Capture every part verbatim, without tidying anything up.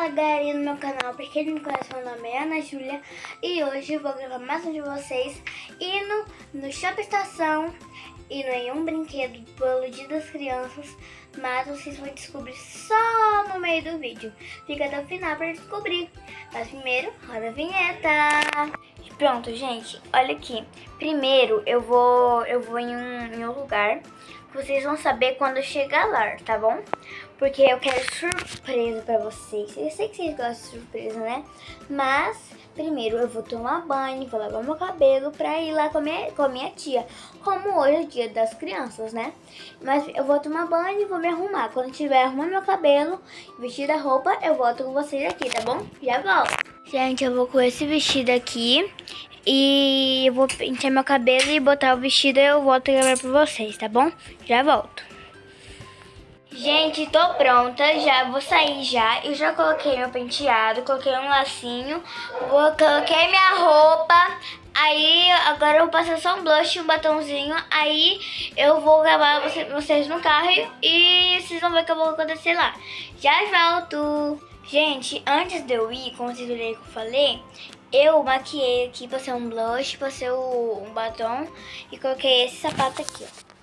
Fala galerinha do meu canal, pra quem não me conhece, meu nome é Ana Júlia e hoje eu vou gravar mais um de vocês indo no Shopping Estação, indo em um brinquedo pelo Dia das Crianças, mas vocês vão descobrir só no meio do vídeo. Fica até o final pra descobrir. Mas primeiro, roda a vinheta. Pronto, gente, olha aqui. Primeiro eu vou, eu vou em um, em um lugar que vocês vão saber quando eu chegar lá, tá bom? Porque eu quero surpresa pra vocês. Eu sei que vocês gostam de surpresa, né? Mas primeiro eu vou tomar banho, vou lavar meu cabelo pra ir lá com a minha, com a minha tia. Como hoje é o Dia das Crianças, né? Mas eu vou tomar banho e vou me arrumar. Quando eu estiver arrumando meu cabelo, vestido a roupa, eu volto com vocês aqui, tá bom? Já volto. Gente, eu vou com esse vestido aqui. E eu vou pentear meu cabelo e botar o vestido e eu volto a gravar pra vocês, tá bom? Já volto. Gente, tô pronta, já vou sair já. Eu já coloquei meu penteado, coloquei um lacinho, vou, coloquei minha roupa. Aí agora eu vou passar só um blush e um batonzinho. Aí eu vou gravar vocês no carro e, e vocês vão ver o que eu vou acontecer lá. Já volto. Gente, antes de eu ir, como vocês viram que eu falei, eu maquiei aqui, passei um blush, passei o, um batom e coloquei esse sapato aqui, ó.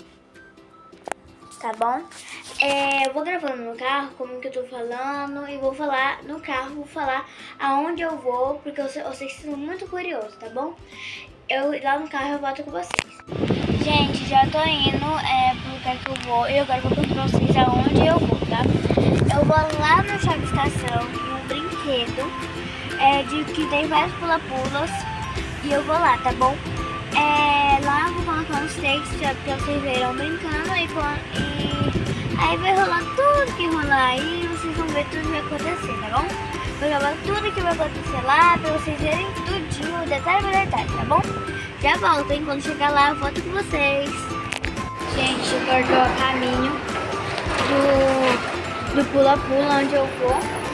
Tá bom? É, eu vou gravando no carro como que eu tô falando e vou falar no carro, vou falar aonde eu vou, porque eu sei, eu sei que vocês estão muito curiosos, tá bom? Eu lá no carro eu volto com vocês. Gente, já tô indo é, pro lugar que eu vou e agora eu vou contar pra vocês aonde eu vou, tá? Eu vou lá no Shopping Estação, no brinquedo, é, de que tem vários pula-pulas e eu vou lá, tá bom? É, lá eu vou colocar uns takes pra vocês verem brincando e, e aí vai rolar tudo que rolar aí, vocês vão ver tudo que vai acontecer, tá bom? Vou gravar tudo que vai acontecer lá pra vocês verem tudinho, detalhe por detalhe, tá bom? Já volto, hein? Quando chegar lá eu volto com vocês. Gente, agora tô a caminho do, do pula-pula onde eu vou.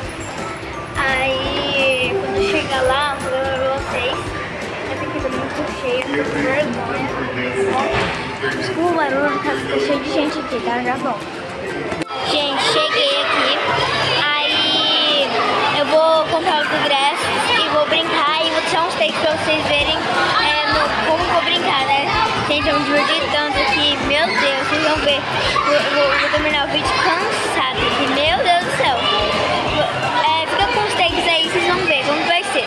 Aí quando eu chegar lá eu vou gravar pra vocês. Tô muito cheio, tô com vergonha. Desculpa o barulho, tá cheio de gente aqui, tá? Já bom. Gente, cheguei aqui. Aí eu vou comprar os ingressos e vou brincar e vou tirar uns takes pra vocês verem é, no, como eu vou brincar, né? Gente, eu me diverti tanto aqui, meu Deus, vocês vão ver. Eu, eu, eu vou terminar o vídeo cansado aqui, meu Deus do céu. É, fica com os takes aí, vocês vão ver como vai ser.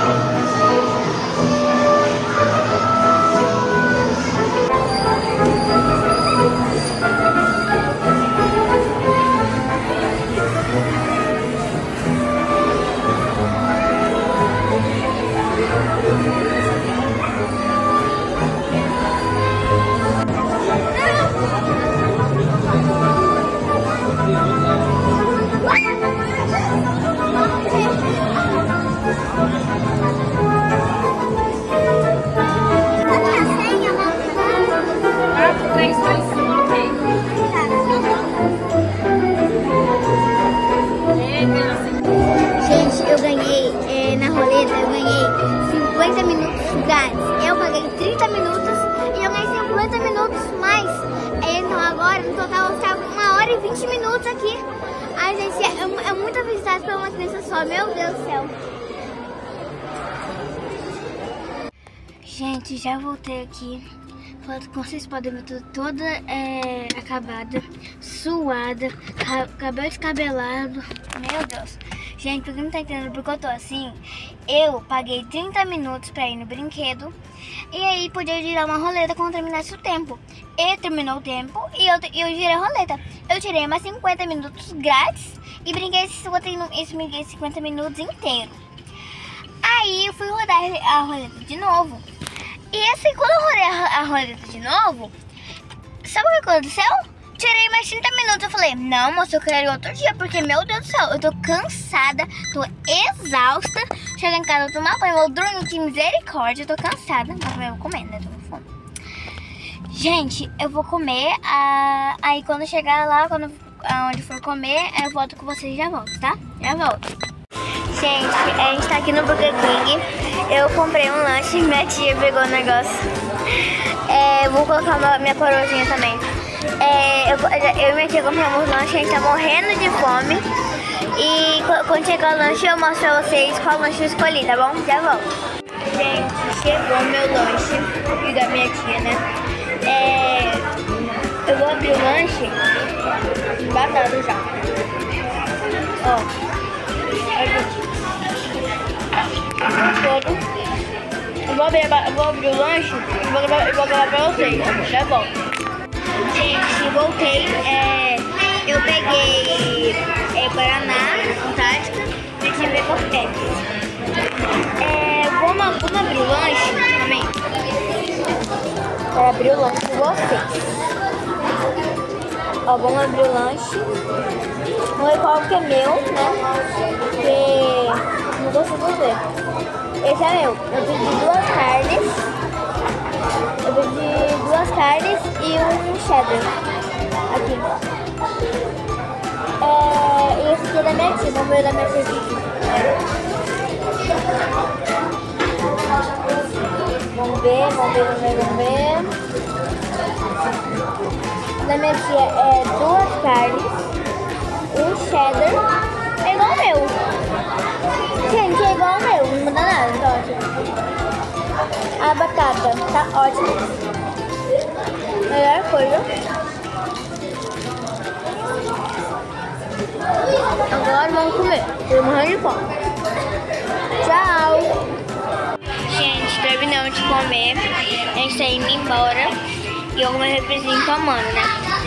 Gente, eu ganhei é, na roleta, eu ganhei cinquenta minutos grátis. Eu paguei trinta minutos e eu ganhei cinquenta minutos mais. É, então agora no total está uma hora e vinte minutos aqui. Ai, gente, é, é muita felicidade para uma criança só, meu Deus do céu. Gente, já voltei aqui. Como vocês podem ver, tô toda é, acabada, suada, cabelo descabelado. Meu Deus. Gente, pra quem não tá entendendo porque eu tô assim, eu paguei trinta minutos pra ir no brinquedo e aí podia girar uma roleta quando terminasse o tempo. E terminou o tempo e eu, eu girei a roleta. Eu tirei mais cinquenta minutos grátis e brinquei esses cinquenta minutos inteiro. Aí eu fui rodar a roleta de novo. E assim, quando eu rodei a, a roleta de novo, sabe o que aconteceu? Tirei mais trinta minutos. Eu falei, não, moça, eu quero ir outro dia, porque, meu Deus do céu, eu tô cansada, tô exausta. Cheguei em casa, eu tomar banho, eu dormi, que misericórdia, eu tô cansada. Mas eu vou comer, né? Tô com fome. Gente, eu vou comer, ah, aí quando chegar lá, quando, aonde for comer, eu volto com vocês e já volto, tá? Já volto. Gente, a gente tá aqui no Burger King. Eu comprei um lanche, minha tia pegou o negócio. É, vou colocar uma, minha coroazinha também. É, eu, eu e minha tia compramos lanche, a gente tá morrendo de fome. E quando chegar o lanche eu mostro pra vocês qual lanche eu escolhi, tá bom? Já volto. Gente, chegou meu lanche e da minha tia, né? É, eu vou abrir o lanche batata já. Ó, todo. Eu vou abrir, eu vou abrir o lanche e vou gravar, eu vou gravar pra vocês. Já volto. Gente, voltei. É, eu peguei é, Guaraná, Antártica e tive coquetes. É, vamos, vamos abrir o lanche também. Para abrir o lanche com vocês. Ó, vamos abrir o lanche. Vamos ver qual que é meu, né? Porque não consigo ver. Esse é meu. Eu pedi duas carnes. Eu pedi duas carnes e um cheddar. Aqui. É, e esse aqui é da minha tia. Vamos ver o da minha tia aqui. Vamos ver, vamos ver, vamos ver, vamos ver. Da minha tia é duas carnes, um cheddar. É igual ao meu. Gente, é igual ao meu, não muda nada, tá ótimo. A batata tá ótima. Melhor coisa. Agora vamos comer. Tô morrendo de fome. Tchau! Gente, terminamos de comer. A gente tá indo embora. E alguma representam tomando, né?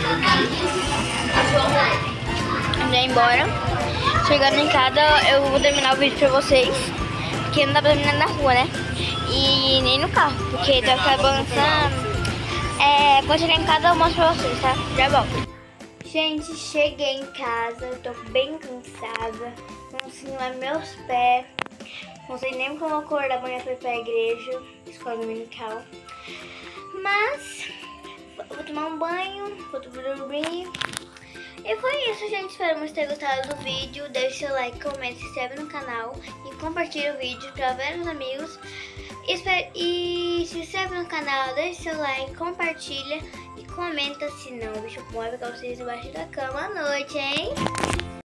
Indo embora. Chegando em casa, eu vou terminar o vídeo pra vocês. Porque não dá pra terminar na rua, né? E nem no carro, porque vai ficar balançando. É, quando chegar em casa eu mostro pra vocês, tá? Já volto. Gente, cheguei em casa, eu tô bem cansada. Não sei lá meus pés. Não sei nem como acordar amanhã pra ir pra igreja, escola dominical. Mas vou tomar um banho, vou dormir. E foi isso, gente. Espero que tenham gostado do vídeo. Deixe seu like, comente, se inscreve no canal e compartilhe o vídeo para vários amigos. Espero... E se inscreve no canal, deixe seu like, compartilha e comenta se não o bicho pode ficar vocês embaixo da cama à noite, hein?